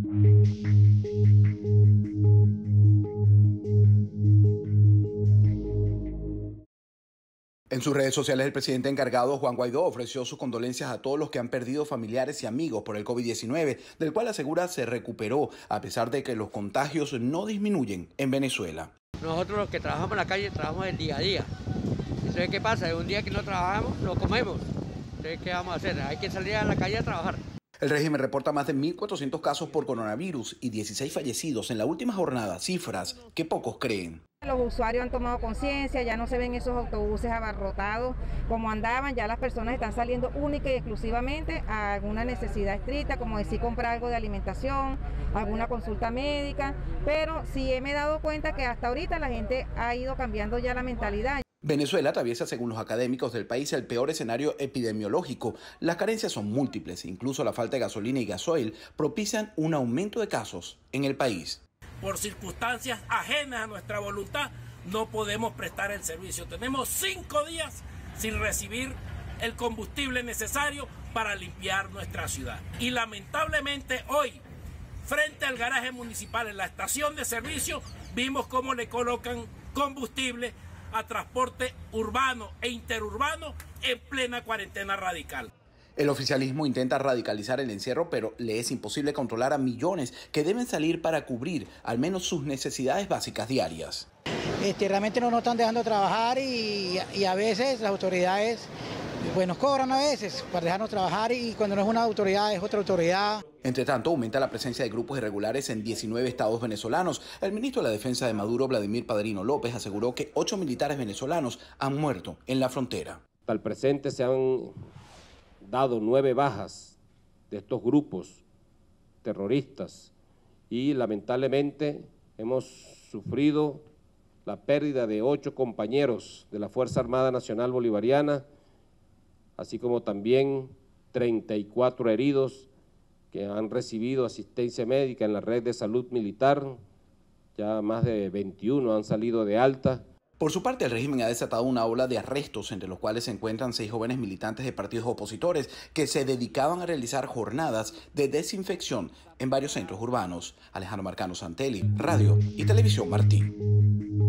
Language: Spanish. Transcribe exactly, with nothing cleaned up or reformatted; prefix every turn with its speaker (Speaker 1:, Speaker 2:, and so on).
Speaker 1: En sus redes sociales, el presidente encargado, Juan Guaidó, ofreció sus condolencias a todos los que han perdido familiares y amigos por el COVID diecinueve, del cual asegura se recuperó, a pesar de que los contagios no disminuyen en Venezuela.
Speaker 2: Nosotros los que trabajamos en la calle trabajamos el día a día. Entonces, ¿qué pasa? Un día que no trabajamos, no comemos. Entonces, ¿qué vamos a hacer? Hay que salir a la calle a trabajar.
Speaker 1: El régimen reporta más de mil cuatrocientos casos por coronavirus y dieciséis fallecidos en la última jornada, cifras que pocos creen.
Speaker 3: Los usuarios han tomado conciencia, ya no se ven esos autobuses abarrotados como andaban, ya las personas están saliendo única y exclusivamente a alguna necesidad estricta, como decir comprar algo de alimentación, alguna consulta médica, pero sí me he dado cuenta que hasta ahorita la gente ha ido cambiando ya la mentalidad.
Speaker 1: Venezuela atraviesa, según los académicos del país, el peor escenario epidemiológico. Las carencias son múltiples, incluso la falta de gasolina y gasoil propician un aumento de casos en el país.
Speaker 4: Por circunstancias ajenas a nuestra voluntad, no podemos prestar el servicio. Tenemos cinco días sin recibir el combustible necesario para limpiar nuestra ciudad. Y lamentablemente hoy, frente al garaje municipal, en la estación de servicio, vimos cómo le colocan combustible a transporte urbano e interurbano en plena cuarentena radical.
Speaker 1: El oficialismo intenta radicalizar el encierro, pero le es imposible controlar a millones que deben salir para cubrir al menos sus necesidades básicas diarias.
Speaker 5: Este, realmente no nos están dejando trabajar y, y a veces las autoridades pues nos cobran a veces para dejarnos trabajar y cuando no es una autoridad es otra autoridad.
Speaker 1: Entre tanto, aumenta la presencia de grupos irregulares en diecinueve estados venezolanos. El ministro de la Defensa de Maduro, Vladimir Padrino López, aseguró que ocho militares venezolanos han muerto en la frontera.
Speaker 6: Hasta el presente se han dado nueve bajas de estos grupos terroristas y lamentablemente hemos sufrido la pérdida de ocho compañeros de la Fuerza Armada Nacional Bolivariana, así como también treinta y cuatro heridos que han recibido asistencia médica en la red de salud militar, ya más de veintiuno han salido de alta.
Speaker 1: Por su parte, el régimen ha desatado una ola de arrestos, entre los cuales se encuentran seis jóvenes militantes de partidos opositores que se dedicaban a realizar jornadas de desinfección en varios centros urbanos. Alejandro Marcano Santelli, Radio y Televisión Martín.